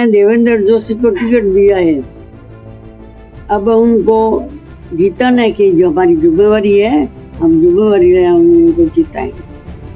देवेंद्र जोशी को टिकट दिया है, अब उनको जीताने की जो हमारी जिम्मेवारी है, हम जिम्मेवारी है, हम उनको जिताएंगे,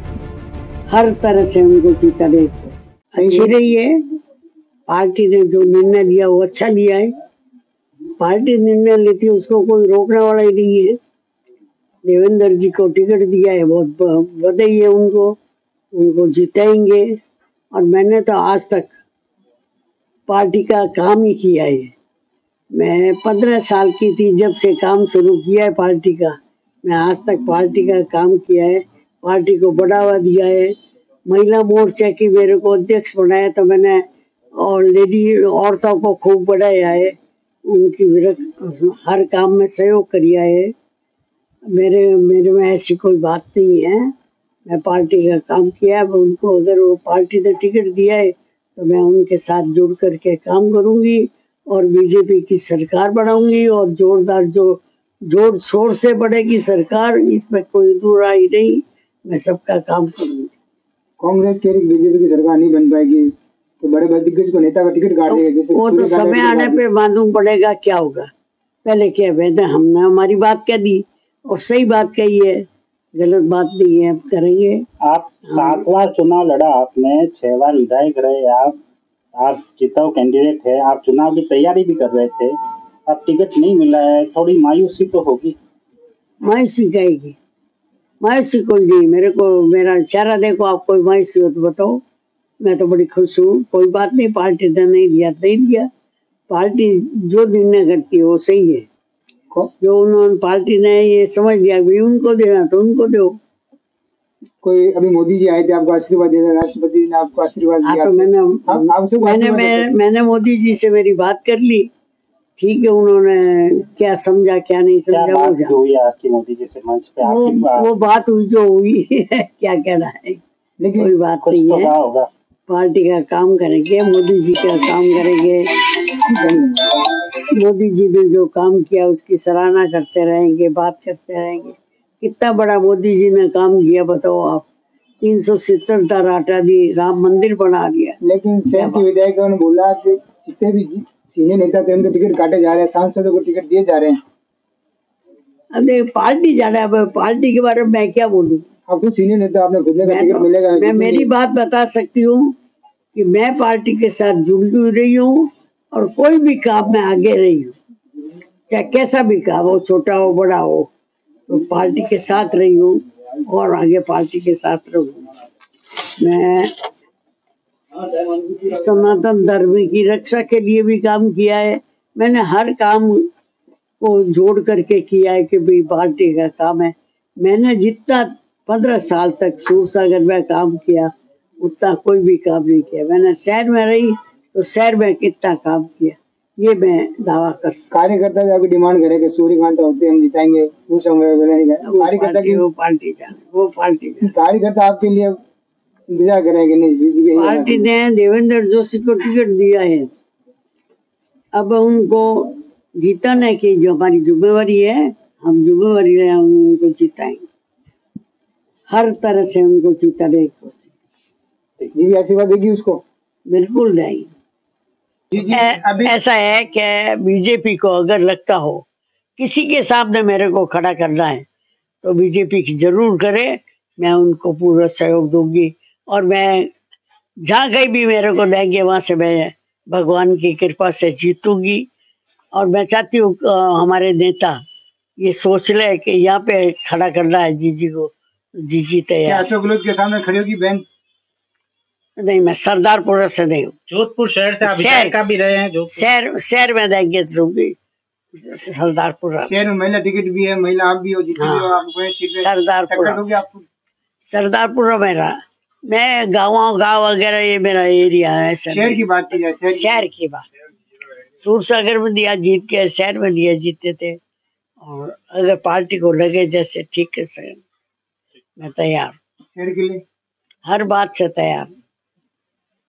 हर तरह से उनको जिताने की कोशिश अच्छी रही है। पार्टी ने जो निर्णय लिया वो अच्छा लिया है। पार्टी निर्णय लेती है उसको कोई रोकने वाला ही नहीं है। देवेंद्र जी को टिकट दिया है, बहुत बधाई है उनको जिताएंगे। और मैंने तो आज तक पार्टी का काम ही किया है। मैं 15 साल की थी जब से काम शुरू किया है पार्टी का। मैं आज तक पार्टी का काम किया है, पार्टी को बढ़ावा दिया है। महिला मोर्चा की मेरे को अध्यक्ष बनाया तो मैंने और लेडी औरतों को खूब बढ़ाया है, उनकी हर काम में सहयोग किया है। मेरे में ऐसी कोई बात नहीं है। मैं पार्टी का काम किया है। उनको अगर वो पार्टी ने टिकट दिया है तो मैं उनके साथ जुड़ करके काम करूंगी और बीजेपी की सरकार बनाऊंगी और जोरदार जोर शोर से बढ़ेगी सरकार, इसमें कोई दुराई नहीं। मैं सबका काम करूंगी। कांग्रेस के बीजेपी की सरकार नहीं बन पाएगी तो बड़े बड़े दिग्गज को नेता का टिकट काट देगा, जैसे वो तो समय आने पे मालूम पड़ेगा क्या होगा। पहले क्या कहते हमने हमारी बात कह दी और सही बात कही है, गलत बात नहीं है, अब करेंगे। आप 7वां चुनाव लड़ा, आपने 6 बार विधायक रहे, आप जिताऊ कैंडिडेट है, आप चुनाव की तैयारी भी कर रहे थे, अब टिकट नहीं मिला है, थोड़ी मायूसी तो होगी। मायूसी कहेगी, मायूसी कोई नहीं। मेरा चेहरा देखो, आप कोई मायूसी हो तो बताओ। मैं तो बड़ी खुश हूँ। कोई बात नहीं, पार्टी ने नहीं दिया। पार्टी जो निर्णय करती है वो सही है। जो उन्होंने पार्टी ने ये समझ लिया भी उनको देना तो उनको दो। कोई अभी मोदी जी आए थे आपको आशीर्वाद देने, राष्ट्रपति ने आपको आशीर्वाद दिया। तो मैंने मोदी जी से मेरी बात कर ली। ठीक है, उन्होंने क्या समझा क्या नहीं समझा वो हुई आपकी मोदी जी से मंच पे वो बात हुई जो हुई है। क्या कहना है, लेकिन कोई बात नहीं है। पार्टी का काम करेंगे, मोदी जी का काम करेंगे। मोदी जी ने जो काम किया उसकी सराहना करते रहेंगे, बात करते रहेंगे। कितना बड़ा मोदी जी ने काम किया बताओ आप। 370 दर हटा दी, राम मंदिर बना दिया। लेकिन शहर के विधायकों ने बोला कि जितने भी सीनियर नेता थे उनके टिकट काटे जा रहे हैं, सांसदों को टिकट दिए जा रहे हैं। अरे पार्टी जाना है, पार्टी के बारे में मैं क्या बोलूं। आपको सीनियर नेता आपने खुद का टिकट मिलेगा। मैं मेरी बात बता सकती हूँ कि मैं पार्टी के साथ जुड़ी रही हूँ और कोई भी काम में आगे रही हूँ, चाहे कैसा भी काम हो, छोटा हो बड़ा हो, तो पार्टी के साथ रही हूँ और आगे पार्टी के साथ रहूंगी। मैं सनातन धर्म की रक्षा के लिए भी काम किया है। मैंने हर काम को जोड़ करके किया है कि भाई पार्टी का काम है। मैंने जितना 15 साल तक सूरसागर में काम किया उतना कोई भी काम नहीं किया। मैंने शहर में रही तो शहर में कितना काम किया, ये मैं दावा कर सकता। कार्यकर्ता जो अभी डिमांड करे कि सूर्यकांत होते हम जिताएंगे, कार्यकर्ता की वो पार्टी जाने। कार्यकर्ता आपके लिए इंतजार करेंगे नहीं। पार्टी ने देवेंद्र जोशी को टिकट दिया है, अब उनको जिताने की जो हमारी जिम्मेवारी है, हम जिम्मेवारी है, हम उनको जिताएंगे, हर तरह से उनको जिताने की कोशिश। जी आशीर्वाद देगी उसको, बिल्कुल देंगे। ऐसा है कि बीजेपी को अगर लगता हो किसी के सामने मेरे को खड़ा करना है तो बीजेपी की जरूर करे, मैं उनको पूरा सहयोग दूंगी। और मैं जहाँ कहीं भी मेरे को देंगे वहां से मैं भगवान की कृपा से जीतूंगी। और मैं चाहती हूँ हमारे नेता ये सोच ले कि यहाँ पे खड़ा करना है जीजी को, जीजी तैयार। अशोक गहलोत के सामने खड़ी होगी बहन? नहीं, मैं सरदारपुरा से नहीं हूँ। जोधपुर शहर से आप विधायक भी रहे हैं। शहर में देंगे दूंगी, सरदारपुरा शहर में महिला टिकट भी है, महिला आप भी हो, जीती भी हो, आपको सरदारपुरा मेरा, मैं गाँव वगैरह ये मेरा एरिया है। शहर की बात की जाए, शहर की बात, सूरसागर में दिया जीत के, शहर में दिया जीते थे। और अगर पार्टी को लगे जैसे ठीक है सर, मैं तैयार, शहर के लिए हर बात से तैयार।